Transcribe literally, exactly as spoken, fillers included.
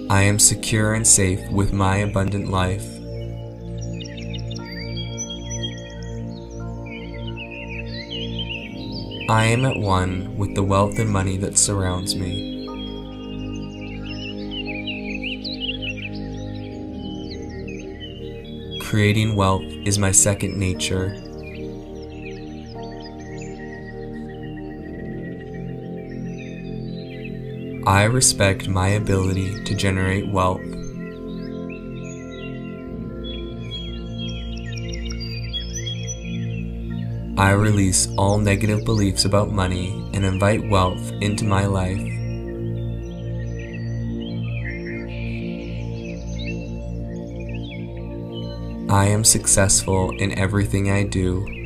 I am secure and safe with my abundant life. I am at one with the wealth and money that surrounds me. Creating wealth is my second nature. I respect my ability to generate wealth. I release all negative beliefs about money and invite wealth into my life. I am successful in everything I do.